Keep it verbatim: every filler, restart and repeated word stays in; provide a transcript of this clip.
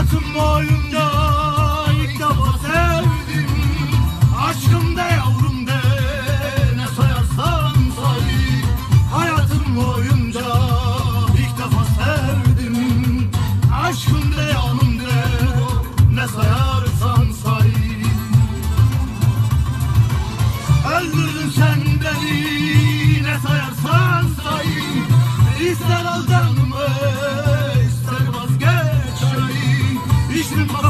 Hayatım boyunca ilk defa sevdim. Aşkım de yavrum de, ne sayarsan say. Hayatım boyunca ilk defa sevdim. Aşkım de yavrum de, ne sayarsan say. Öldürdün sen beni, ne sayarsan say. İster al canımı, ister vazgeç. İçtim